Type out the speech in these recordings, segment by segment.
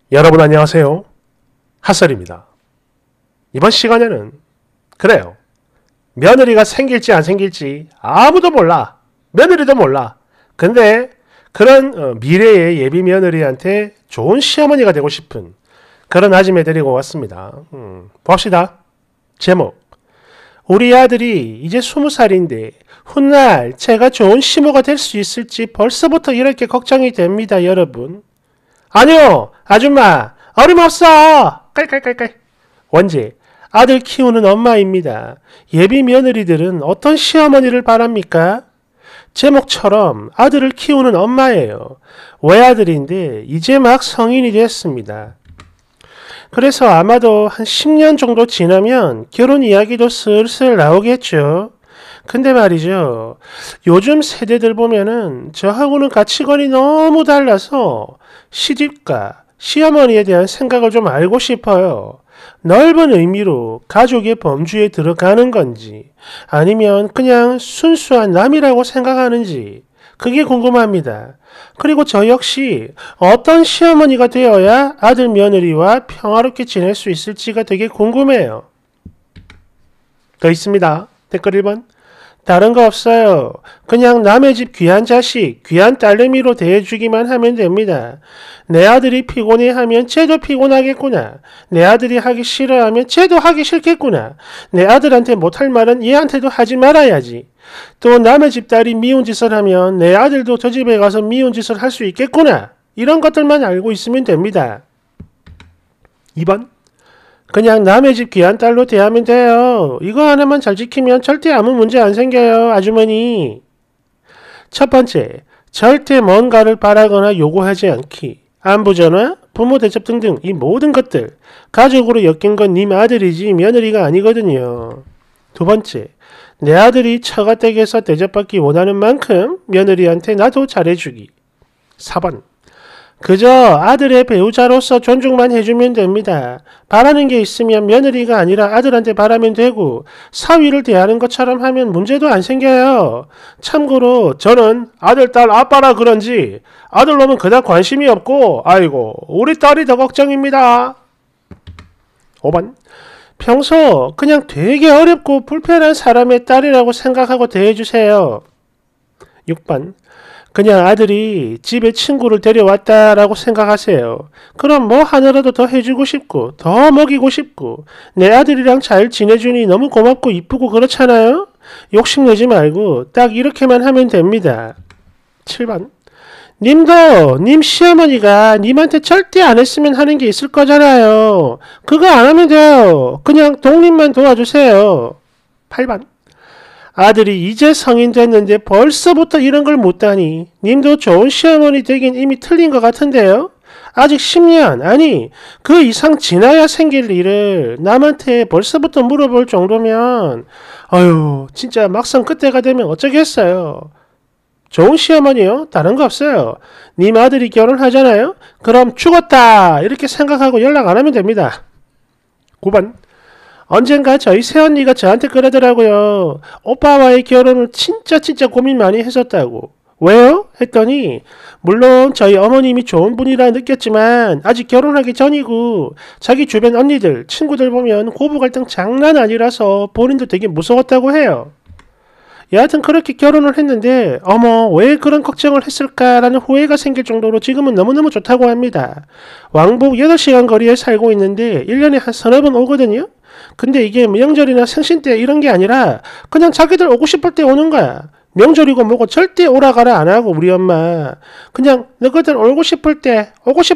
여러분 안녕하세요. 핫설입니다. 이번 시간에는 그래요. 며느리가 생길지 안 생길지 아무도 몰라. 며느리도 몰라. 근데 그런 미래의 예비 며느리한테 좋은 시어머니가 되고 싶은 그런 아줌매 데리고 왔습니다. 봅시다. 제목. 우리 아들이 이제 20살인데 훗날 제가 좋은 시모가 될 수 있을지 벌써부터 이렇게 걱정이 됩니다, 여러분. 아니요, 아줌마, 어림없어! 깔깔깔깔. 원제, 아들 키우는 엄마입니다. 예비 며느리들은 어떤 시어머니를 바랍니까? 제목처럼 아들을 키우는 엄마예요. 외아들인데 이제 막 성인이 됐습니다. 그래서 아마도 한 10년 정도 지나면 결혼 이야기도 슬슬 나오겠죠. 근데 말이죠. 요즘 세대들 보면은 저하고는 가치관이 너무 달라서 시집과 시어머니에 대한 생각을 좀 알고 싶어요. 넓은 의미로 가족의 범주에 들어가는 건지 아니면 그냥 순수한 남이라고 생각하는지 그게 궁금합니다. 그리고 저 역시 어떤 시어머니가 되어야 아들 며느리와 평화롭게 지낼 수 있을지가 되게 궁금해요. 더 있습니다. 댓글 1번. 다른 거 없어요. 그냥 남의 집 귀한 자식, 귀한 딸내미로 대해주기만 하면 됩니다. 내 아들이 피곤해하면 쟤도 피곤하겠구나. 내 아들이 하기 싫어하면 쟤도 하기 싫겠구나. 내 아들한테 못할 말은 얘한테도 하지 말아야지. 또 남의 집 딸이 미운 짓을 하면 내 아들도 저 집에 가서 미운 짓을 할 수 있겠구나. 이런 것들만 알고 있으면 됩니다. 2번. 그냥 남의 집 귀한 딸로 대하면 돼요. 이거 하나만 잘 지키면 절대 아무 문제 안 생겨요, 아주머니. 첫 번째, 절대 뭔가를 바라거나 요구하지 않기. 안부전화, 부모 대접 등등 이 모든 것들 가족으로 엮인 건 님 아들이지 며느리가 아니거든요. 두 번째, 내 아들이 처가댁에서 대접받기 원하는 만큼 며느리한테 나도 잘해주기. 4번, 그저 아들의 배우자로서 존중만 해주면 됩니다. 바라는 게 있으면 며느리가 아니라 아들한테 바라면 되고 사위를 대하는 것처럼 하면 문제도 안 생겨요. 참고로 저는 아들, 딸, 아빠라 그런지 아들 놈은 그닥 관심이 없고 아이고 우리 딸이 더 걱정입니다. 5번. 평소 그냥 되게 어렵고 불편한 사람의 딸이라고 생각하고 대해주세요. 6번. 그냥 아들이 집에 친구를 데려왔다라고 생각하세요. 그럼 뭐 하나라도 더 해주고 싶고 더 먹이고 싶고 내 아들이랑 잘 지내주니 너무 고맙고 이쁘고 그렇잖아요? 욕심내지 말고 딱 이렇게만 하면 됩니다. 7번. 님도 님 시어머니가 님한테 절대 안 했으면 하는 게 있을 거잖아요. 그거 안 하면 돼요. 그냥 독립만 도와주세요. 8번. 아들이 이제 성인 됐는데 벌써부터 이런 걸 못다니 님도 좋은 시어머니 되긴 이미 틀린 것 같은데요. 아직 10년 아니 그 이상 지나야 생길 일을 남한테 벌써부터 물어볼 정도면 아유 진짜 막상 그때가 되면 어쩌겠어요. 좋은 시어머니요? 다른 거 없어요. 님 아들이 결혼하잖아요? 그럼 죽었다 이렇게 생각하고 연락 안 하면 됩니다. 9번. 언젠가 저희 새언니가 저한테 그러더라고요. 오빠와의 결혼을 진짜 고민 많이 했었다고. 왜요? 했더니 물론 저희 어머님이 좋은 분이라 느꼈지만 아직 결혼하기 전이고 자기 주변 언니들, 친구들 보면 고부 갈등 장난 아니라서 본인도 되게 무서웠다고 해요. 여하튼 그렇게 결혼을 했는데 어머 왜 그런 걱정을 했을까라는 후회가 생길 정도로 지금은 너무너무 좋다고 합니다. 왕복 8시간 거리에 살고 있는데 1년에 한 서너 번 오거든요. 근데 이게 명절이나 생신 때 이런 게 아니라 그냥 자기들 오고 싶을 때 오는 거야. 명절이고 뭐고 절대 오라 가라 안 하고 우리 엄마 그냥 너희들 오고 싶을 때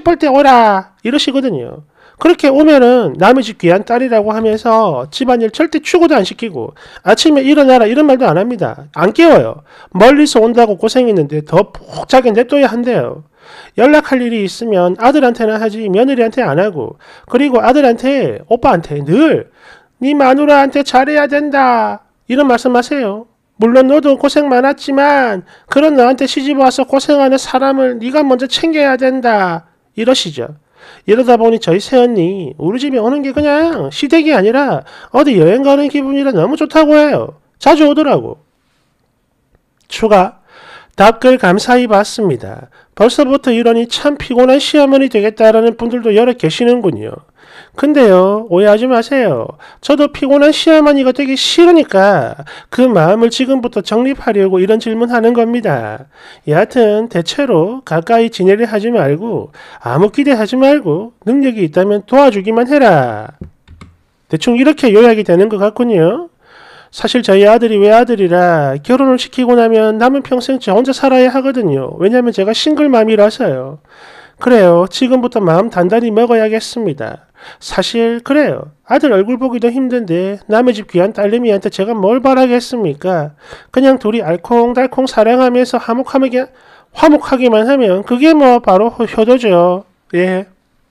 오라 이러시거든요. 그렇게 오면은 남의 집 귀한 딸이라고 하면서 집안일 절대 추구도 안 시키고 아침에 일어나라 이런 말도 안 합니다. 안 깨워요. 멀리서 온다고 고생했는데 더 푹 자게 냅둬야 한대요. 연락할 일이 있으면 아들한테나 하지 며느리한테 안 하고 그리고 아들한테 오빠한테 늘 네 마누라한테 잘해야 된다 이런 말씀하세요. 물론 너도 고생 많았지만 그런 너한테 시집와서 고생하는 사람을 네가 먼저 챙겨야 된다 이러시죠. 이러다 보니 저희 새언니 우리 집에 오는 게 그냥 시댁이 아니라 어디 여행 가는 기분이라 너무 좋다고 해요. 자주 오더라고. 추가. 답글 감사히 받습니다. 벌써부터 이러니 참 피곤한 시어머니 되겠다라는 분들도 여러 계시는군요. 근데요, 오해하지 마세요. 저도 피곤한 시어머니가 되기 싫으니까 그 마음을 지금부터 정립하려고 이런 질문하는 겁니다. 여하튼 대체로 가까이 지내려 하지 말고 아무 기대하지 말고 능력이 있다면 도와주기만 해라. 대충 이렇게 요약이 되는 것 같군요. 사실 저희 아들이 외아들이라 결혼을 시키고 나면 남은 평생 저 혼자 살아야 하거든요. 왜냐면 제가 싱글맘이라서요. 그래요. 지금부터 마음 단단히 먹어야겠습니다. 사실 그래요. 아들 얼굴 보기도 힘든데 남의 집 귀한 딸내미한테 제가 뭘 바라겠습니까? 그냥 둘이 알콩달콩 사랑하면서 화목하기만 하면 그게 뭐 바로 효도죠. 예.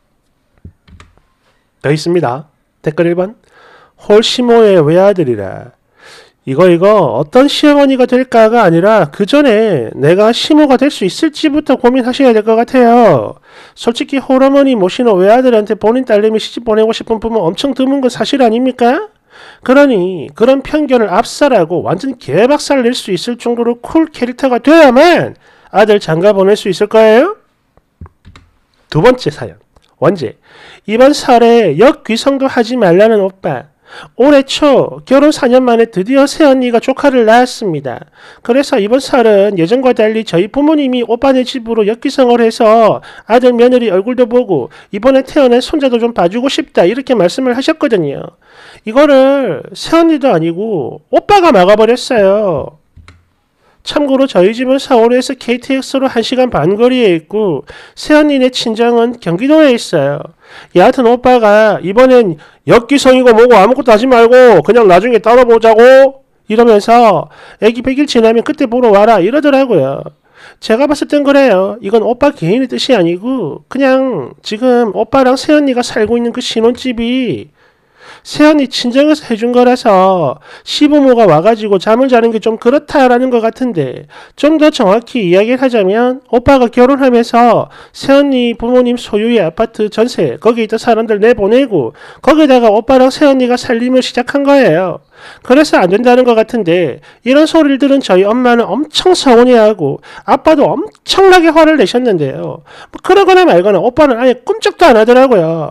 더 있습니다. 댓글 1번. 홀시모의 외아들이라. 이거 어떤 시어머니가 될까가 아니라 그 전에 내가 시모가 될 수 있을지부터 고민하셔야 될 것 같아요. 솔직히 홀어머니 모시는 외아들한테 본인 딸내미 시집 보내고 싶은 부모 엄청 드문 건 사실 아닙니까? 그러니 그런 편견을 압살하고 완전 개박살 낼 수 있을 정도로 쿨 캐릭터가 돼야만 아들 장가 보낼 수 있을 거예요. 두 번째 사연. 원제. 이번 설에 역귀성도 하지 말라는 오빠. 올해 초 결혼 4년 만에 드디어 새언니가 조카를 낳았습니다. 그래서 이번 설은 예전과 달리 저희 부모님이 오빠네 집으로 역귀성을 해서 아들 며느리 얼굴도 보고 이번에 태어난 손자도 좀 봐주고 싶다 이렇게 말씀을 하셨거든요. 이거를 새언니도 아니고 오빠가 막아버렸어요. 참고로 저희 집은 서울에서 KTX로 1시간 반 거리에 있고 새언니네 친정은 경기도에 있어요. 여하튼 오빠가 이번엔 역기성이고 뭐고 아무것도 하지 말고 그냥 나중에 따로 보자고 이러면서 애기 100일 지나면 그때 보러 와라 이러더라고요. 제가 봤을 땐 그래요. 이건 오빠 개인의 뜻이 아니고 그냥 지금 오빠랑 새언니가 살고 있는 그 신혼집이 새언니 친정에서 해준 거라서 시부모가 와가지고 잠을 자는 게 좀 그렇다라는 것 같은데 좀 더 정확히 이야기를 하자면 오빠가 결혼하면서 새언니 부모님 소유의 아파트 전세 거기 있던 사람들 내보내고 거기다가 오빠랑 새언니가 살림을 시작한 거예요. 그래서 안 된다는 것 같은데 이런 소리를 들은 저희 엄마는 엄청 서운해하고 아빠도 엄청나게 화를 내셨는데요. 뭐 그러거나 말거나 오빠는 아예 꿈쩍도 안 하더라고요.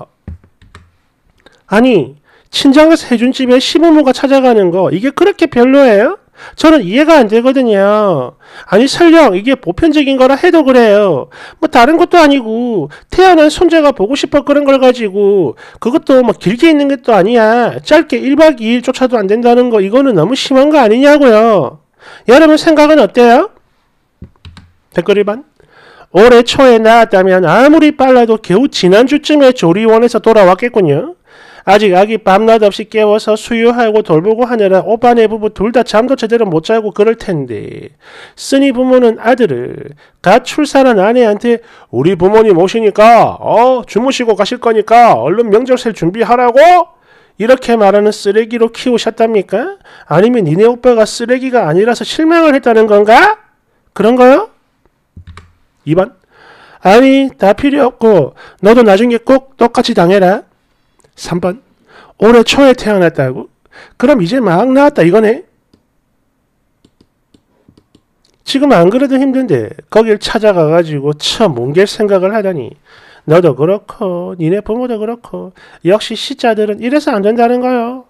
아니 친정에서 해준 집에 시부모가 찾아가는 거 이게 그렇게 별로예요? 저는 이해가 안 되거든요. 아니 설령 이게 보편적인 거라 해도 그래요. 뭐 다른 것도 아니고 태어난 손자가 보고 싶어 그런 걸 가지고 그것도 뭐 길게 있는 것도 아니야. 짧게 1박 2일조차도 안 된다는 거 이거는 너무 심한 거 아니냐고요. 여러분 생각은 어때요? 댓글 1번. 올해 초에 낳았다면 아무리 빨라도 겨우 지난주쯤에 조리원에서 돌아왔겠군요. 아직 아기 밤낮 없이 깨워서 수유하고 돌보고 하느라 오빠네 부부 둘 다 잠도 제대로 못 자고 그럴 텐데 쓰니 부모는 아들을 갓 출산한 아내한테 우리 부모님 오시니까 주무시고 가실 거니까 얼른 명절세 준비하라고 이렇게 말하는 쓰레기로 키우셨답니까? 아니면 니네 오빠가 쓰레기가 아니라서 실망을 했다는 건가? 그런 거요? 2번. 아니 다 필요 없고 너도 나중에 꼭 똑같이 당해라. 3번. 올해 초에 태어났다고? 그럼 이제 막 나왔다 이거네? 지금 안 그래도 힘든데 거길 찾아가가지고 참 뭉갤 생각을 하다니 너도 그렇고 니네 부모도 그렇고 역시 시자들은 이래서 안 된다는 거요.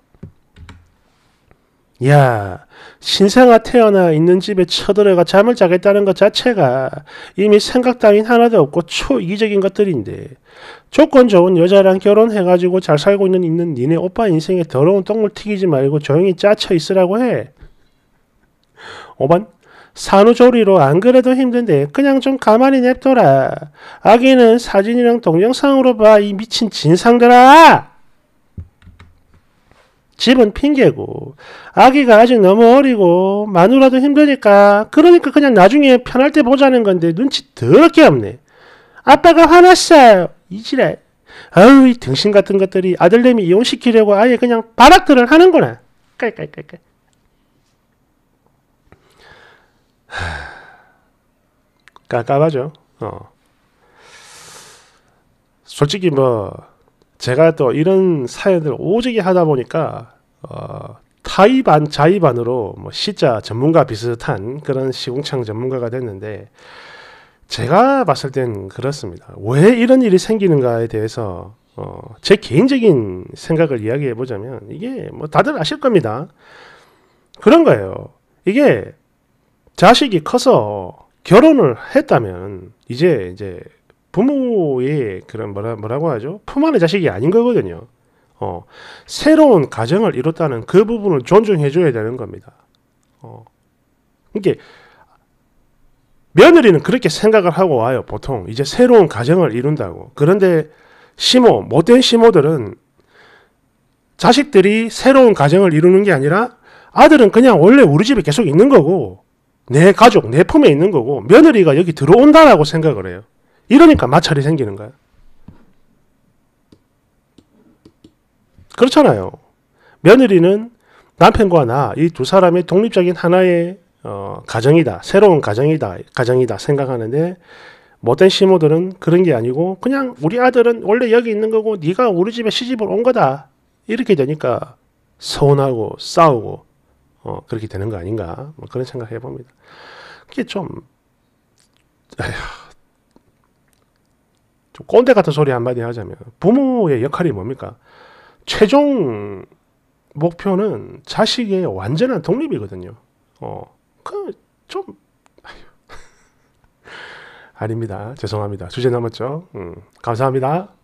야, 신생아 태어나 있는 집에 쳐들어가 잠을 자겠다는 것 자체가 이미 생각 따윈 하나도 없고 초이기적인 것들인데 조건 좋은 여자랑 결혼해가지고 잘 살고 있는 니네 오빠 인생에 더러운 똥물 튀기지 말고 조용히 짜쳐 있으라고 해. 5번. 산후조리로 안 그래도 힘든데 그냥 좀 가만히 냅둬라. 아기는 사진이랑 동영상으로 봐 이 미친 진상들아. 집은 핑계고 아기가 아직 너무 어리고 마누라도 힘드니까 그러니까 그냥 나중에 편할 때 보자는 건데 눈치 더럽게 없네. 아빠가 화났어요. 이지랄. 아유 이 등신 같은 것들이 아들내미 이혼시키려고 아예 그냥 발악들을 하는구나. 깔깔깔깔. 깝깝하죠. 솔직히 뭐 제가 또 이런 사연들 오지게 하다 보니까 타이반 자의반으로 뭐 시자 전문가 비슷한 그런 시궁창 전문가가 됐는데, 제가 봤을 땐 그렇습니다. 왜 이런 일이 생기는가에 대해서 제 개인적인 생각을 이야기해 보자면, 이게 뭐 다들 아실 겁니다. 그런 거예요. 이게 자식이 커서 결혼을 했다면 이제 부모의 그런 뭐라고 하죠? 품 안의 자식이 아닌 거거든요. 새로운 가정을 이뤘다는 그 부분을 존중해 줘야 되는 겁니다. 이게 며느리는 그렇게 생각을 하고 와요. 보통 이제 새로운 가정을 이룬다고. 그런데 못된 시모들은 자식들이 새로운 가정을 이루는 게 아니라 아들은 그냥 원래 우리 집에 계속 있는 거고, 내 가족, 내 품에 있는 거고, 며느리가 여기 들어온다라고 생각을 해요. 이러니까 마찰이 생기는 거야. 그렇잖아요. 며느리는 남편과 나 이 두 사람의 독립적인 하나의 가정이다, 새로운 가정이다 생각하는데, 못된 시모들은 그런 게 아니고 그냥 우리 아들은 원래 여기 있는 거고 네가 우리 집에 시집을 온 거다, 이렇게 되니까 서운하고 싸우고 그렇게 되는 거 아닌가, 뭐 그런 생각 해봅니다. 그게 좀 꼰대 같은 소리 한마디 하자면, 부모의 역할이 뭡니까? 최종 목표는 자식의 완전한 독립이거든요. 좀 아닙니다. 죄송합니다. 주제 넘었죠. 감사합니다.